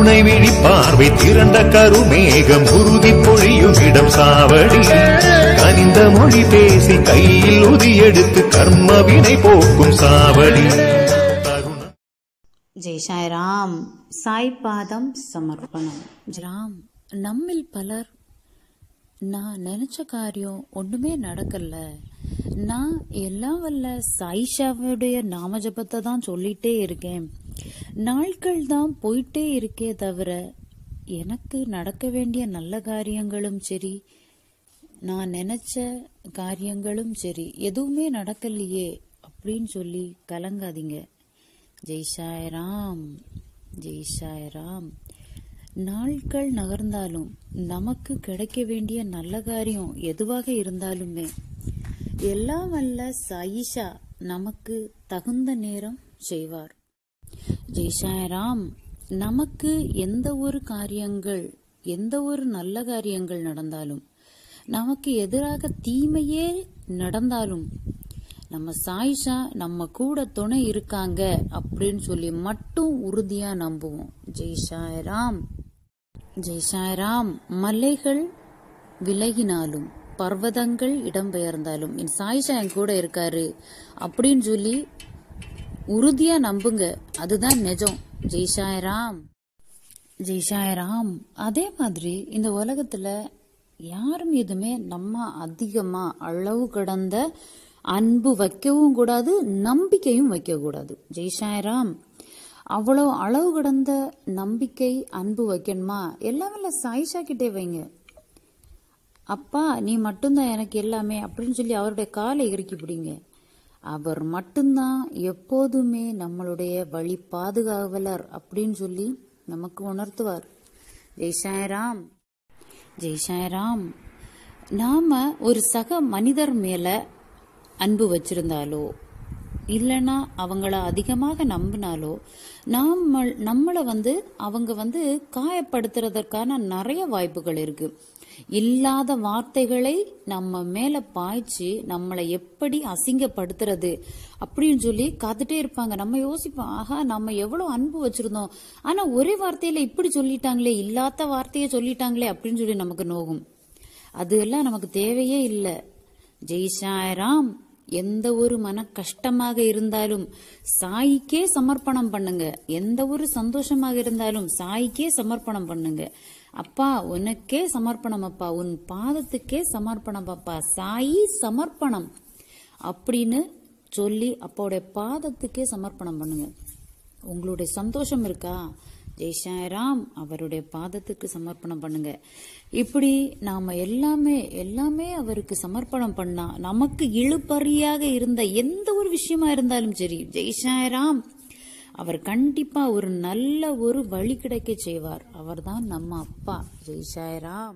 கருணை விழி பார்வை திரண்ட கருமேகம் உறுதி பொழியும் இடம் சாவடி கனிந்த மொழி பேசி கையில் உதியெடுத்து கர்ம வினை போக்கும் சாவடி. ஜெய் சாய்ராம். சாய் பாதம் சமர்ப்பணம். ராம், நம்மில் பலர் நான் நினைச்ச காரியம் ஒண்ணுமே நடக்கல, நான் எல்லாம் வல்ல சாயிஷாவுடைய நாம ஜபத்தை தான் சொல்லிட்டே இருக்கேன், நாட்கள் தான் போயிட்டே இருக்கே தவிர எனக்கு நடக்க வேண்டிய நல்ல காரியங்களும் சரி, நான் நினைச்ச காரியங்களும் சரி எதுவுமே நடக்கலையே அப்படின்னு சொல்லி கலங்காதீங்க. ஜெய் சாய்ராம், ஜெய் சாய்ராம். நாட்கள் நகர்ந்தாலும் நமக்கு கிடைக்க வேண்டிய நல்ல காரியம் எதுவாக இருந்தாலுமே எல்லாம் வல்ல சாயிஷா நமக்கு தகுந்த நேரம் செய்வார். ஜெய் சாய்ராம். நமக்கு எந்த ஒரு காரியங்கள், எந்த ஒரு நல்ல காரியங்கள் நடந்தாலும், நமக்கு எதிராக தீமையே நடந்தாலும் நம்ம சாயிஷா நம்ம கூட துணை இருக்காங்க அப்படின்னு சொல்லி மட்டும் உறுதியா நம்புவோம். ஜெய் சாய்ராம், ஜெய் சாய்ராம். மலைகள் விலகினாலும் பர்வதங்கள் இடம்பெயர்ந்தாலும் என் சாயிஷா என் கூட இருக்காரு அப்படின்னு சொல்லி உறுதியா நம்புங்க, அதுதான் நிஜம். ஜெய் சாய்ராம், ஜெய் சாய்ராம். அதே மாதிரி இந்த உலகத்துல யாரும் எதுவுமே நம்ம அதிகமா அளவு கடந்த அன்பு வைக்கவும் கூடாது, நம்பிக்கையும் வைக்க கூடாது. ஜெய் சாய்ராம். அவ்வளோ அளவு கடந்த நம்பிக்கை அன்பு வைக்கணுமா, எல்லாமே சாயிஷா கிட்டே வைங்க. அப்பா நீ மட்டும்தான் எனக்கு எல்லாமே அப்படின்னு சொல்லி அவருடைய காலை இறுக்கி பிடிங்க. அவர் மட்டும்தான் எப்போதுமே நம்மளுடைய வழி பாதுகாவலர் அப்படின்னு சொல்லி நமக்கு உணர்த்துவார். ஜெய் சாய்ராம், ஜெய் சாய்ராம். நாம ஒரு சக மனிதர் மேல அன்பு வச்சிருந்தாலோ இல்லைன்னா அவங்கள அதிகமாக நம்பினாலோ நம்மளை அவங்க காயப்படுத்துறதற்கான நிறைய வாய்ப்புகள் இருக்கு. இல்லாத வார்த்தைகளை நம்ம மேல பாய்ச்சி நம்மளை எப்படி அசிங்கப்படுத்துறது அப்படின்னு சொல்லி காத்துட்டே இருப்பாங்க. நம்ம யோசிப்போம், ஆஹா நம்ம எவ்வளவு அன்பு வச்சிருந்தோம், ஆனா ஒரே வார்த்தையில இப்படி சொல்லிட்டாங்களே, இல்லாத வார்த்தையை சொல்லிட்டாங்களே அப்படின்னு சொல்லி நமக்கு நோகும். அது எல்லாம் நமக்கு தேவையே இல்லை. ஜெய் சாய்ராம். எந்த ஒரு மன கஷ்டமாக இருந்தாலும் சாய்க்கே சமர்ப்பணம் பண்ணுங்க. எந்த ஒரு சந்தோஷமாக இருந்தாலும் சாய்க்கே சமர்ப்பணம் பண்ணுங்க. அப்பா உனக்கே சமர்ப்பணம், அப்பா உன் பாதத்துக்கே சமர்ப்பணம், அப்பா சாயி சமர்ப்பணம் அப்படின்னு சொல்லி அப்பாவுடைய பாதத்துக்கே சமர்ப்பணம் பண்ணுங்க. உங்களுடைய சந்தோஷம் இருக்கா, ஜெய் சாய்ராம் அவருடைய பாதத்துக்கு சமர்ப்பணம் பண்ணுங்க. இப்படி நாம எல்லாமே அவருக்கு சமர்ப்பணம் பண்ணா நமக்கு இழுபறியாக இருந்த எந்த ஒரு விஷயமா இருந்தாலும் சரி, ஜெய் சாய்ராம் அவர் கண்டிப்பா ஒரு நல்ல ஒரு வழி கிடைக்க செய்வார். அவர்தான் நம்ம அப்பா. ஜெய் சாய்ராம்.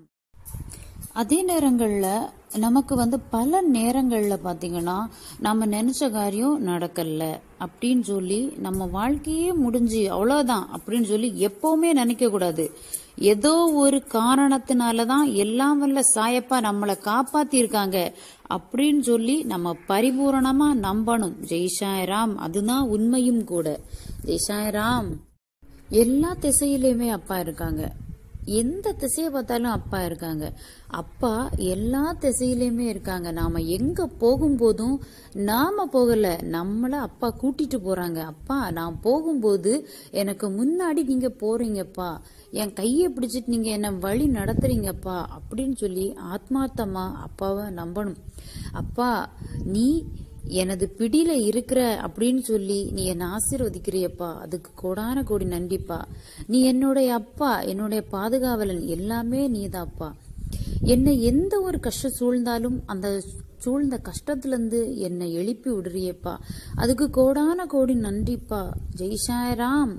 அதே நேரங்கள்ல நமக்கு பல நேரங்கள்ல பாத்தீங்கன்னா நம்ம நினைச்ச காரியம் நடக்கல அப்படின்னு சொல்லி நம்ம வாழ்க்கையே முடிஞ்சு அவ்வளவுதான் அப்படின்னு சொல்லி எப்பவுமே நினைக்க கூடாது. ஏதோ ஒரு காரணத்தினாலதான் எல்லாம் வல்ல சாயப்பா நம்மளை காப்பாத்தி இருக்காங்க அப்படின்னு சொல்லி நம்ம பரிபூரணமா நம்பணும். ஜெய் சாய்ராம். அதுதான் உண்மையும் கூட. ஜெய் சாய்ராம். எல்லா திசையிலுமே அப்பா இருக்காங்க. எந்த திசையை பார்த்தாலும் அப்பா இருக்காங்க. அப்பா எல்லா திசையிலுமே இருக்காங்க. நாம எங்க போகும்போதும் நாம போகல, நம்மள அப்பா கூட்டிட்டு போறாங்க. அப்பா நான் போகும்போது எனக்கு முன்னாடி நீங்க போறீங்கப்பா, என் கையை பிடிச்சிட்டு நீங்க என்ன வழி நடத்துறீங்கப்பா அப்படின்னு சொல்லி ஆத்மார்த்தமா அப்பாவை நம்பணும். அப்பா நீ எனது பிடியில இருக்கிற அப்படின்னு சொல்லி நீ என்ன ஆசீர்வதிக்கிறியப்பா, அதுக்கு கோடான கோடி நன்றிப்பா. நீ என்னுடைய அப்பா, என்னுடைய பாதுகாவலன், எல்லாமே நீதாப்பா. என்னை எந்த ஒரு கஷ்டம் சூழ்ந்தாலும் அந்த சூழ்ந்த கஷ்டத்துல இருந்து என்னை எழுப்பி விடுறியப்பா, அதுக்கு கோடான கோடி நன்றிப்பா. ஜெய் சாய்ராம்.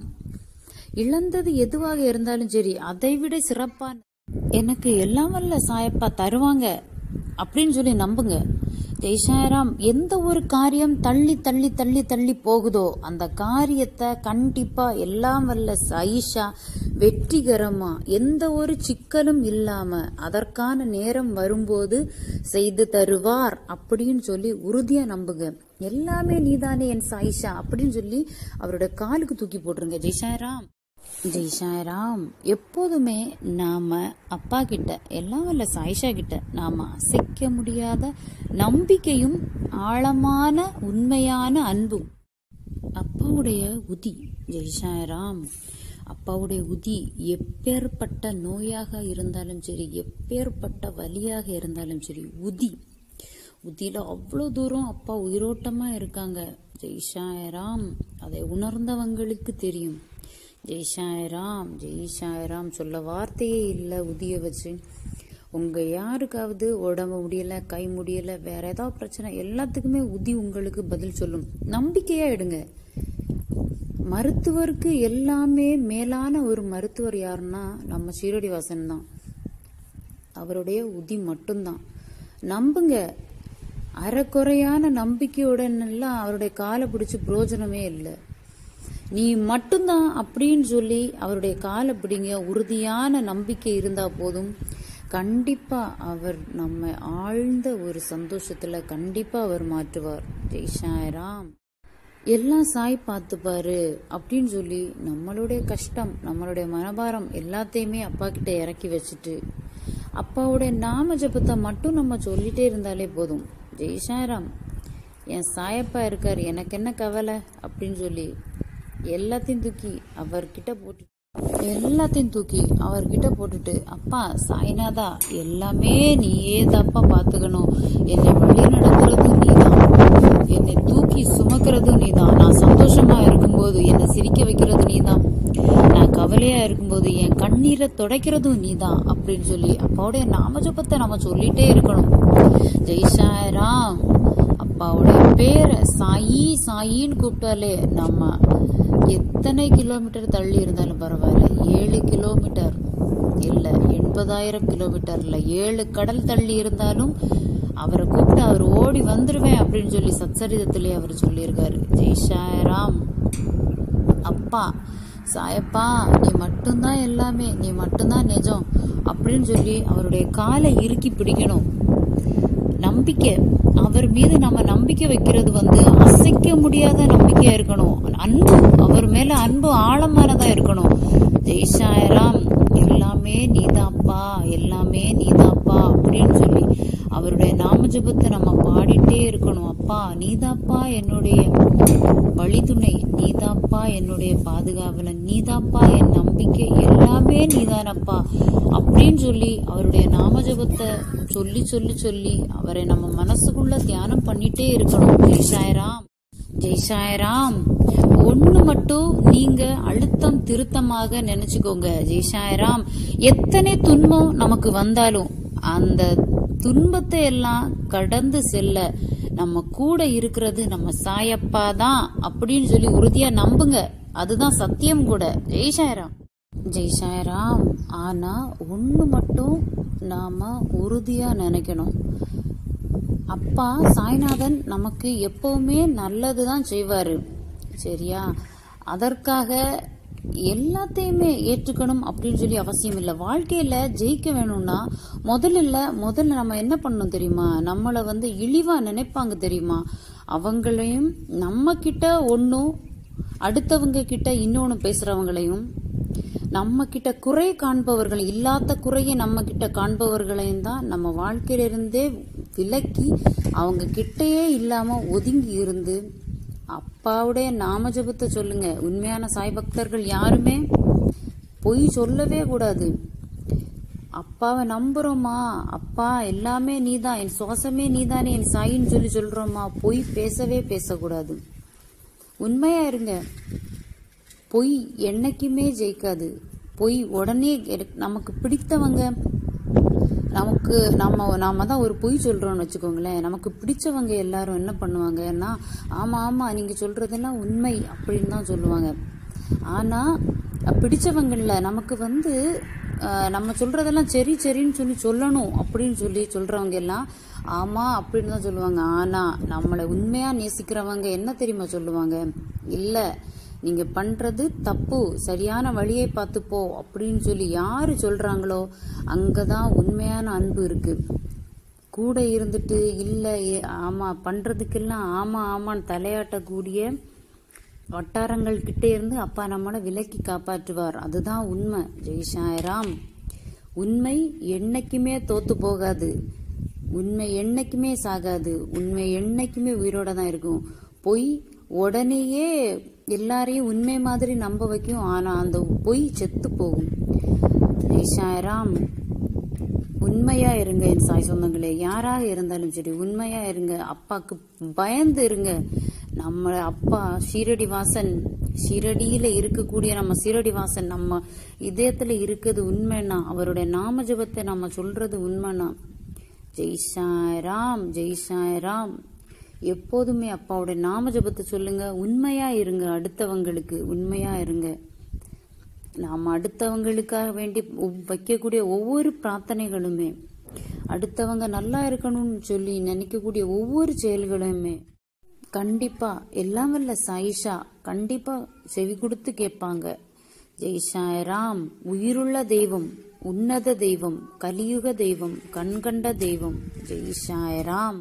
இழந்தது எதுவாக இருந்தாலும் சரி அதை விட சிறப்பா எனக்கு எல்லாம் வல்ல சாயப்பா தருவாங்க அப்படின்னு சொல்லி நம்புங்க. ஜெய் சாய்ராம். எந்த ஒரு காரியம் தள்ளி தள்ளி தள்ளி தள்ளி போகுதோ அந்த காரியத்தை கண்டிப்பா எல்லாம் வல்ல சாயிஷா வெற்றிகரமா எந்த ஒரு சிக்கலும் இல்லாம அதற்கான நேரம் வரும்போது செய்து தருவார் அப்படின்னு சொல்லி உறுதியா நம்புங்க. எல்லாமே நீதானே என் சாயிஷா அப்படின்னு சொல்லி அவரோட காலுக்கு தூக்கி போட்டுருங்க. ஜெய் சாய்ராம். ஜெய் சாய்ராம். எப்போதுமே நாம அப்பா கிட்ட, எல்லாம் வல்ல சாயிஷா கிட்ட நாம அசைக்க முடியாத நம்பிக்கையும் ஆழமான உண்மையான அன்பும். அப்பாவுடைய உதி. ஜெய் சாய்ராம். அப்பாவுடைய உதி எப்பேற்பட்ட நோயாக இருந்தாலும் சரி, எப்பேற்பட்ட வலியாக இருந்தாலும் சரி, உதியில அவ்வளோ தூரம் அப்பா உயிரோட்டமா இருக்காங்க. ஜெய் சாய்ராம். அதை உணர்ந்தவங்களுக்கு தெரியும். ஜெய் சாய்ராம். ஜெய் சாய்ராம் சொல்ல வார்த்தையே இல்லை. உதிய வச்சு உங்க யாருக்காவது உடம்பு முடியல, கை முடியல, வேற ஏதாவது பிரச்சனை, எல்லாத்துக்குமே உதி உங்களுக்கு பதில் சொல்லும். நம்பிக்கையா எடுங்க. மருத்துவருக்கு எல்லாமே மேலான ஒரு மருத்துவர் யாருன்னா நம்ம ஷீரடி வாசன் தான். அவருடைய உதி மட்டும்தான். நம்புங்க. அறக்குறையான நம்பிக்கையுடன் எல்லாம் அவருடைய காலை பிடிச்சு பிரயோஜனமே இல்லை. நீ மட்டும்தான் அப்படின்னு சொல்லி அவருடைய காலை பிடிங்க. உறுதியான நம்பிக்கை இருந்தா போதும். கண்டிப்பா அவர் நம்ம ஆழ்ந்த ஒரு சந்தோஷத்துல கண்டிப்பா அவர் மாற்றுவார். ஜெய் சாய்ராம். எல்லாம் சாய் பார்த்துப்பாரு அப்படின்னு சொல்லி நம்மளுடைய கஷ்டம், நம்மளுடைய மனபாரம் எல்லாத்தையுமே அப்பா கிட்ட இறக்கி வச்சுட்டு அப்பாவுடைய நாம ஜபத்தை மட்டும் நம்ம சொல்லிட்டே இருந்தாலே போதும். ஜெய் சாய்ராம். என் சாயப்பா இருக்காரு, எனக்கு என்ன கவலை அப்படின்னு சொல்லி எல்லாத்தையும் தூக்கி அவர்கிட்ட போட்டுட்டு அப்பா சாய்நாதா, எல்லாமே நீயே தாப்பா பாத்துக்கணும். என்னை வழி நடத்துறதும் நீதான், என்னை தூக்கி சுமக்கிறதும் நீதான். நான் சந்தோஷமா இருக்கும்போது என்னை சிரிக்க வைக்கிறது நீதான், நான் கவலையா இருக்கும்போது என் கண்ணீரை துடைக்கிறதும் நீதான் அப்படின்னு சொல்லி அப்பாவுடைய நாமஜபத்தை நம்ம சொல்லிட்டே இருக்கணும். ஜெய் சாய்ராம். அப்பாவுடைய பேரை சாயி சாயின்னு கூப்பிட்டாலே நம்ம எத்தனை கிலோமீட்டர் தள்ளி இருந்தாலும் பரவாயில்ல, 7 கிலோமீட்டர் இல்ல 80,000 கிலோமீட்டர் இல்ல 7 கடல் தள்ளி இருந்தாலும் அவரை கூப்பிட்டு அவர் ஓடி வந்துருவேன் அப்படின்னு சொல்லி சத்சரிதத்திலே அவர் சொல்லியிருக்காரு. ஜெய் சாய்ராம். அப்பா சாயப்பா, நீ மட்டும்தான் எல்லாமே, நீ மட்டும்தான் நிஜம் அப்படின்னு சொல்லி அவருடைய காலை இறுக்கி பிடிக்கணும். நம்பிக்கை, அவர் மீது நம்ம நம்பிக்கை வைக்கிறது அசைக்க முடியாத நம்பிக்கையா இருக்கணும். அன்பு, அவர் மேல அன்பு ஆழமானதா இருக்கணும். ஜெய் சாய்ராம். எல்லாமே நீதாப்பா, எல்லாமே நீதாப்பா அப்படின்னு சொல்லி அவருடைய நாமஜபத்தை நம்ம பாடிட்டே இருக்கணும். அப்பா நீதாப்பா என்னுடைய வழித்துணை, நீதாப்பா என்னுடைய பாதுகாவலன், நீதாப்பா என் நம்பிக்கை, எல்லாமே நீதானப்பா அப்படின்னு சொல்லி அவருடைய நாமஜபத்தை சொல்லி சொல்லி சொல்லி அவரை நம்ம மனசுக்குள்ள தியானம் பண்ணிட்டே இருக்கணும். ஜெய் சாய்ராம். ஜெய் சாய்ராம். ஒண்ணு மட்டும் நீங்க அழுத்தம் திருத்தமாக நினைச்சுக்கோங்க. ஜெய் சாய்ராம். எத்தனை துன்பம் நமக்கு வந்தாலும் அந்த துன்பத்தை எல்லாம் கடந்து செல்ல நம்ம கூட இருக்கிறது நம்ம சாயப்பா தான் அப்படின்னு சொல்லி உறுதியா நம்புங்க. அதுதான் சத்தியம் கூட. ஜெய் சாய்ராம். ஜெய் சாய்ராம். ஆனா ஒண்ணு மட்டும் நாம உறுதியா நினைக்கணும். அப்பா சாய்நாதன் நமக்கு எப்பவுமே நல்லதுதான் செய்வாரு, சரியா? அதற்காக எல்லாத்தையுமே ஏற்றுக்கணும் அப்படின்னு சொல்லி அவசியம் இல்லை. வாழ்க்கையில ஜெயிக்க வேணும்னா முதல்ல நம்ம என்ன பண்ணணும் தெரியுமா? நம்மள இழிவா நினைப்பாங்க தெரியுமா? அவங்களையும் நம்ம கிட்ட ஒன்னும், அடுத்தவங்க கிட்ட இன்னொன்னு பேசுறவங்களையும், நம்ம கிட்ட குறை காண்பவர்கள், இல்லாத குறையை நம்ம கிட்ட காண்பவர்களையும் தான் நம்ம வாழ்க்கையிலிருந்தே விலக்கி அவங்க கிட்டையே இல்லாம ஒதுங்கி இருந்து அப்பாவுடைய நாமஜபத்தை சொல்லுங்க. உண்மையான சாய் பக்தர்கள் யாருமே பொய் சொல்லவே கூடாது. அப்பாவை நம்புறோமா, அப்பா எல்லாமே நீதான், என் சுவாசமே நீதானே, என் சாயின்னு சொல்லி சொல்றோமா, பொய் பேசக்கூடாது. உண்மையா இருங்க. பொய் என்னைக்குமே ஜெயிக்காது. பொய் உடனே நமக்கு பிடித்தவங்க, நாம தான் ஒரு பொய் சொல்றோம்னு வச்சுக்கோங்களேன். நமக்கு பிடிச்சவங்க எல்லாரும் என்ன பண்ணுவாங்கன்னா, ஆமா ஆமா நீங்க சொல்றதெல்லாம் உண்மை அப்படின்னு தான் சொல்லுவாங்க. ஆனா பிடிச்சவங்கல்ல நமக்கு நம்ம சொல்றதெல்லாம் சரி சரின்னு சொல்லணும் அப்படின்னு சொல்லி சொல்றவங்க எல்லாம் ஆமா அப்படின்னு தான் சொல்லுவாங்க. ஆனா நம்மளை உண்மையா நேசிக்கிறவங்க என்ன தெரியுமா சொல்லுவாங்க? இல்ல, நீங்க பண்றது தப்பு, சரியான வழியை பார்த்து போ அப்படின்னு சொல்லி யாரு சொல்றாங்களோ அங்கதான் உண்மையான அன்பு இருக்கு. கூட இருந்துட்டு இல்ல ஆமா பண்றதுக்கெல்லாம் ஆமா ஆமான்னு தலையாட்டக்கூடிய வட்டாரங்கள் கிட்டே இருந்து அப்பா நம்மளை விலக்கி காப்பாற்றுவார். அதுதான் உண்மை. ஜெய் சாய்ராம். உண்மை என்னைக்குமே தோத்து போகாது, உண்மை என்னைக்குமே சாகாது, உண்மை என்னைக்குமே உயிரோட தான் இருக்கும். பொய் உடனேயே எல்லாரையும் உண்மை மாதிரி நம்ப வைக்கும், ஆனா அந்த பொய் செத்து போகும். ஜெய் சாய்ராம். உண்மையா இருங்க என் சாய் சொந்தங்களே, யாராக இருந்தாலும் சரி உண்மையா இருங்க. அப்பாக்கு பயந்து இருங்க. நம்ம அப்பா ஷீரடி வாசன், ஷீரடியில இருக்கக்கூடிய நம்ம ஷீரடி வாசன் நம்ம இதயத்துல இருக்குது உண்மைன்னா, அவருடைய நாம ஜபத்தை நம்ம சொல்றது உண்மைன்னா. ஜெய் சாய்ராம், ஜெய் சாய்ராம். எப்போதுமே அப்பாவுடைய நாம ஜபத்தை சொல்லுங்க. உண்மையா இருங்க, அடுத்தவங்களுக்கு உண்மையா இருங்க. நாம அடுத்தவங்களுக்காக வேண்டி வைக்கக்கூடிய ஒவ்வொரு பிரார்த்தனைகளுமே, அடுத்தவங்க நல்லா இருக்கணும்னு சொல்லி நினைக்கக்கூடிய ஒவ்வொரு செயல்களுமே கண்டிப்பா எல்லாம் வல்ல சாயிஷா கண்டிப்பா செவி கொடுத்து கேட்பாங்க. ஜெய் சாய்ராம். உயிருள்ள தெய்வம், உன்னத தெய்வம், கலியுக தெய்வம், கண்கண்ட தெய்வம். ஜெய் சாய்ராம்.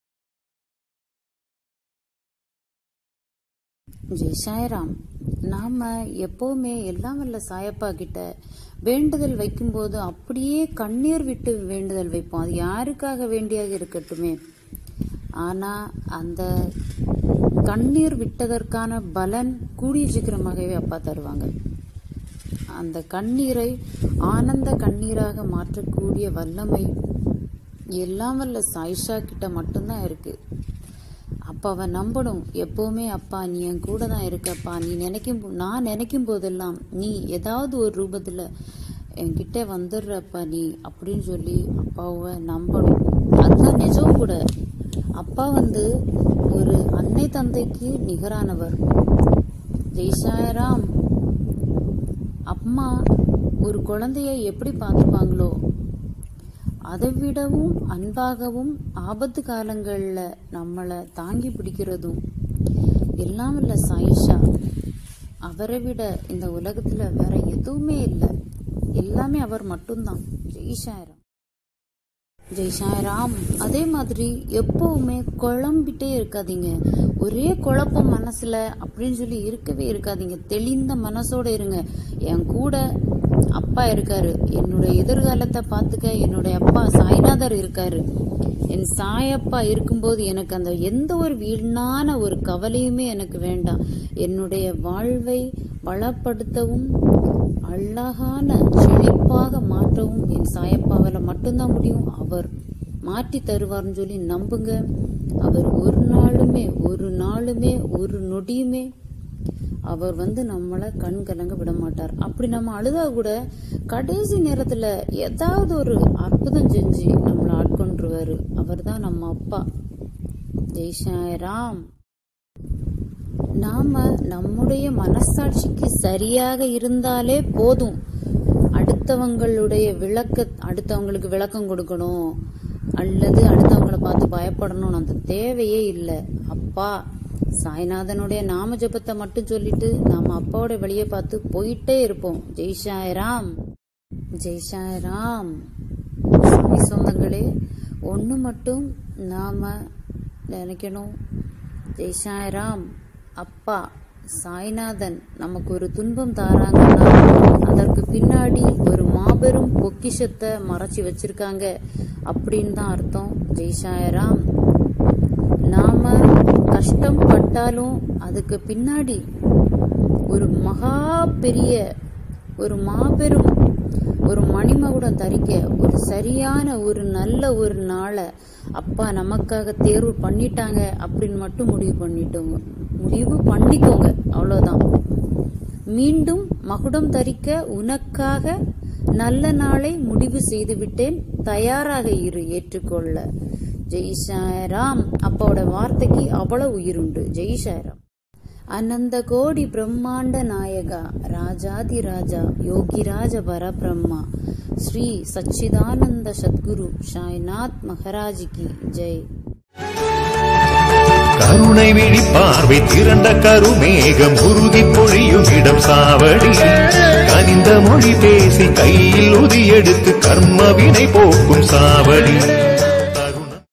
ஜெய் சாய்ராம். நாம எப்பவுமே எல்லாம் வல்ல சாயப்பா கிட்ட வேண்டுதல் வைக்கும் போது அப்படியே கண்ணீர் விட்டு வேண்டுதல் வைப்போம். அது யாருக்காக வேண்டியாக இருக்கட்டுமே. ஆனா அந்த கண்ணீர் விட்டதற்கான பலன் கூடிய சீக்கிரமாகவே அப்பா தருவாங்க. அந்த கண்ணீரை ஆனந்த கண்ணீராக மாற்றக்கூடிய வல்லமை எல்லாம் வல்ல சாயிஷா கிட்ட மட்டும்தான் இருக்கு. அப்பாவை நம்பணும் எப்பவுமே. அப்பா நீ என் கூட தான் இருக்கப்பா, நீ நான் நினைக்கும் போதெல்லாம் நீ ஏதாவது ஒரு ரூபத்துல என்கிட்ட வந்துடுறப்பா நீ அப்படின்னு சொல்லி அப்பாவை நம்பணும். அதுதான் நிஜம் கூட. அப்பா ஒரு அன்னை தந்தைக்கு நிகரானவர். ஜெய் சாய்ராம். அம்மா ஒரு குழந்தைய எப்படி பார்த்துப்பாங்களோ அதை விடவும் அன்பாகவும் ஆபத்து காலங்கள்ல நம்மளை தாங்கி பிடிக்கிறதும் எல்லாம் இல்ல சாயிஷா. அவரை விட இந்த உலகத்துல வேற எதுவுமே இல்லை, எல்லாமே அவர் மட்டும்தான். ஜெய் சாய்ராம். ஜெய் சாய்ராம். அதே மாதிரி எப்பவுமே குழம்பிட்டே இருக்காதீங்க. ஒரே குழப்பம் மனசுல அப்படின்னு சொல்லி இருக்கவே இருக்காதீங்க. தெளிந்த மனசோட இருங்க. என் கூட அப்பா இருக்காரு, என்னுடைய எதிர்காலத்தை பார்த்துக்க என்னுடைய அப்பா சாய்நாதர் இருக்காரு. என் சாயப்பா இருக்கும்போது எனக்கு அந்த எந்த ஒரு வீணான ஒரு கவலையுமே எனக்கு வேண்டாம். என்னுடைய வாழ்வை வளப்படுத்தவும் அழகான செழிப்பாக மாற்றவும் என் சாயப்பாவால மட்டும்தான் முடியும். அவர் மாற்றி தருவார்னு சொல்லி நம்புங்க. அவர் ஒரு நாளுமே ஒரு நொடியுமே அவர் நம்மளை கண் கலங்க விட மாட்டார். அப்படி நம்ம அழுதா கூட கடைசி நேரத்துல ஏதாவது ஒரு அற்புதம் செஞ்சு நம்மளை ஆட்கொண்டுருவாரு. அவர் தான் நம்ம அப்பா. ஜெய் சாய்ராம். நாம நம்முடைய மனசாட்சிக்கு சரியாக இருந்தாலே போதும். அடுத்தவங்களுக்கு விளக்கம் கொடுக்கணும் அல்லது அடுத்தவங்களை பார்த்து பயப்படணும் அந்த தேவையே இல்லை. அப்பா சாய்நாதனுடைய நாம ஜபத்தை மட்டும் சொல்லிட்டு நாம அப்பாவோட வழியை பார்த்து போயிட்டே இருப்போம். ஜெய் சாய்ராம். ஜெய் சாய்ராம். சொந்தங்களே, ஒண்ணு மட்டும் நாம நினைக்கணும். ஜெய் சாய்ராம். அப்பா சாய்நாதன் நமக்கு ஒரு துன்பம் தாராங்கன்னா அதற்கு பின்னாடி ஒரு மாபெரும் பொக்கிஷத்தை மறைச்சி வச்சிருக்காங்க அப்படின்னு தான் அர்த்தம். ஜெய் சாய்ராம். நாம கஷ்டம் பட்டாலும் அதுக்கு பின்னாடி ஒரு மகா பெரிய ஒரு மாபெரும் ஒரு மணிமகுடம் தரிக்க ஒரு சரியான ஒரு நல்ல ஒரு நாளை அப்பா நமக்காக தேர்வு பண்ணிட்டாங்க அப்படின்னு மட்டும் முடிவு பண்ணிக்கோங்க. அவ்வளவுதான். மீண்டும் மகுடம் தரிக்க உனக்காக நல்ல நாளை முடிவு செய்து விட்டேன், தயாராக இரு ஏற்றுக்கொள்ள. ஜெய் சாய்ராம். அப்பாவோட வார்த்தைக்கு அவ்வளவு உயிருண்டு. ஜெய் சாய்ராம். அனந்த கோடி பிரம்மாண்ட நாயகா ராஜாதி ராஜா யோகிராஜ பரபிரம்மா ஸ்ரீ சச்சிதானந்த சத்குரு சாய்நாத் மகாராஜிக்கு ஜெய். கருணை விழி பார்வை திரண்ட கருமேகம் உறுதி பொழியும் இடம் சாவடி. கனிந்த மொழி பேசி கையில் உதி எடுத்து கர்ம வினை போக்கும் சாவடி.